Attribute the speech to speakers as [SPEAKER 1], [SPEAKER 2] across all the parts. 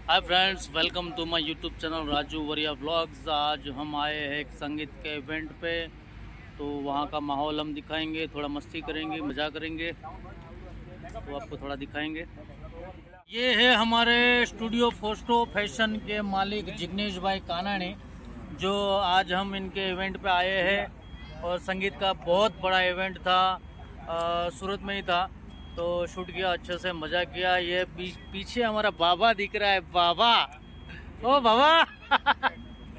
[SPEAKER 1] Hi friends, welcome to my YouTube channel Raju Variya vlogs. आज हम आए हैं एक संगीत के इवेंट पे, तो वहाँ का माहौल हम दिखाएंगे, थोड़ा मस्ती करेंगे, मज़ा करेंगे, तो आपको थोड़ा दिखाएंगे। ये है हमारे स्टूडियो फोस्टो फैशन के मालिक जिग्नेश भाई कानाणी, जो आज हम इनके इवेंट पे आए हैं। और संगीत का बहुत बड़ा इवेंट था, सूरत में ही था, तो शूट किया, अच्छे से मजा किया। ये पीछे हमारा बाबा दिख रहा है, बाबा, ओ बाबा।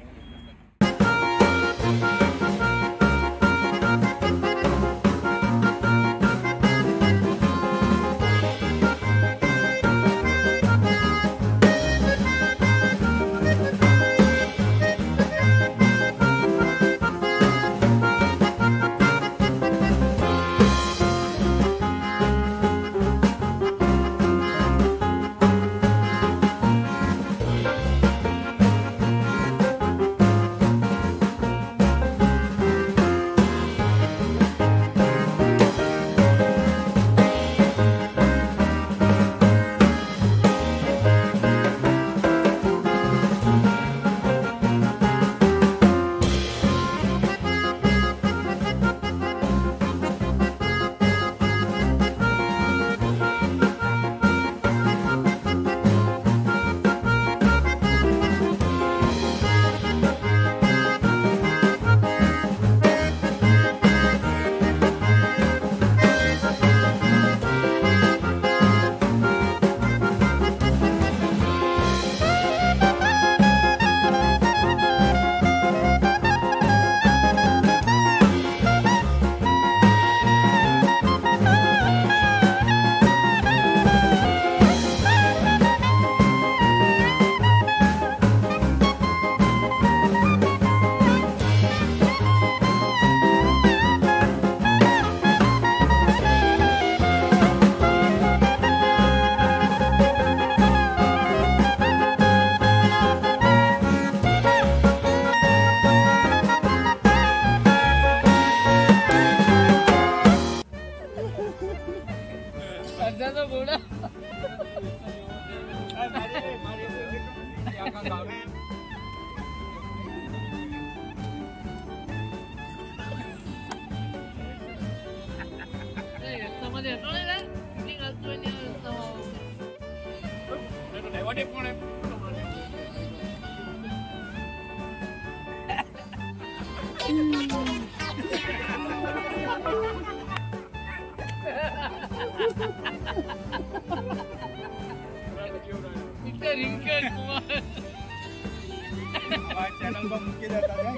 [SPEAKER 2] चैनल पर मुझे रहता है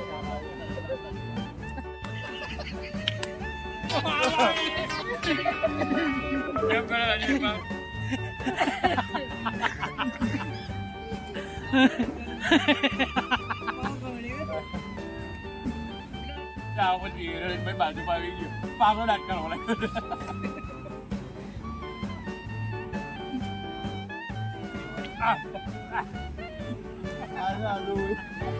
[SPEAKER 2] chào con gì mấy bạn cho ba cái gì ba nó đặt cầu này ra lui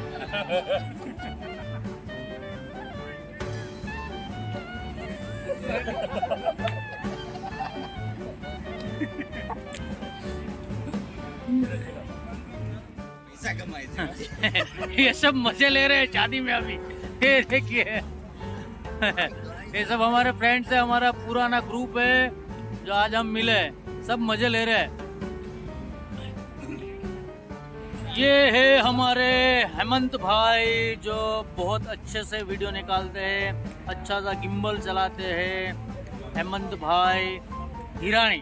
[SPEAKER 1] ये सब मजे ले रहे हैं शादी में अभी। ये देखिए, ये सब हमारे फ्रेंड्स है, हमारा पुराना ग्रुप है, जो आज हम मिले, सब मजे ले रहे हैं। ये है हमारे हेमंत भाई, जो बहुत अच्छे से वीडियो निकालते हैं, अच्छा सा गिम्बल चलाते हैं। हेमंत भाई हिरानी।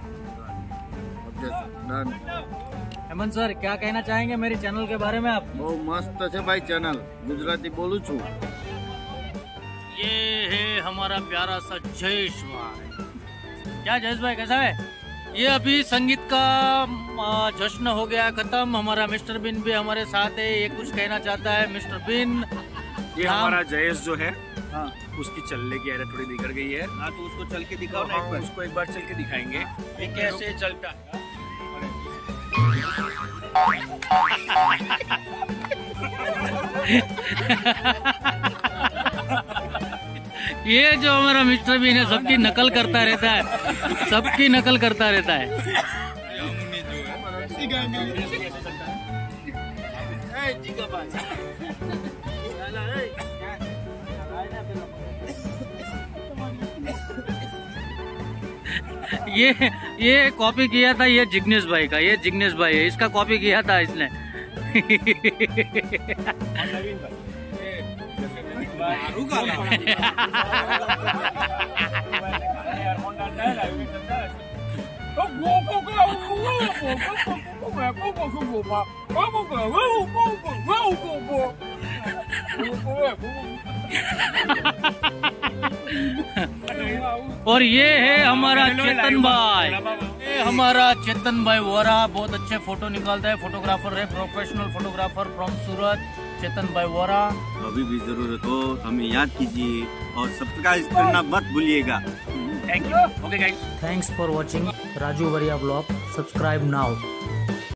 [SPEAKER 1] हेमंत सर, क्या कहना चाहेंगे मेरे चैनल के बारे में आप?
[SPEAKER 2] बहुत मस्त है भाई चैनल, गुजराती बोलू छू।
[SPEAKER 1] ये है हमारा प्यारा सा जयेश भाई। क्या जयेश भाई, कैसा है? ये अभी संगीत का जश्न हो गया खत्म। हमारा मिस्टर बिन भी हमारे साथ है, ये कुछ कहना चाहता है। मिस्टर बिन,
[SPEAKER 3] ये हमारा जयेश जो है,
[SPEAKER 1] हाँ,
[SPEAKER 3] उसकी चलने की आदत थोड़ी बिगड़ गई है।
[SPEAKER 1] हाँ, तो उसको चल के दिखाओ ना एक बार।
[SPEAKER 3] उसको एक बार चल के दिखाएंगे
[SPEAKER 1] ये कैसे चलता है। ये जो हमारा मिस्टर बीन है, सबकी नकल करता रहता है, सबकी नकल करता रहता है। ये कॉपी किया था ये जिग्नेश भाई का, ये जिग्नेश भाई है, इसका कॉपी किया था इसने। और ये है हमारा चेतन भाई, ये हमारा चेतन भाई वोरा, बहुत अच्छे फोटो निकालता है, फोटोग्राफर है, professional photographer from Surat, Chetan bhai Vora.
[SPEAKER 4] अभी भी जरूरत हो तो हमें याद कीजिए और सब्सक्राइब करना मत भूलिएगा।
[SPEAKER 3] Thank you. Okay guys,
[SPEAKER 1] thanks for watching Raju Variya blog. Subscribe now.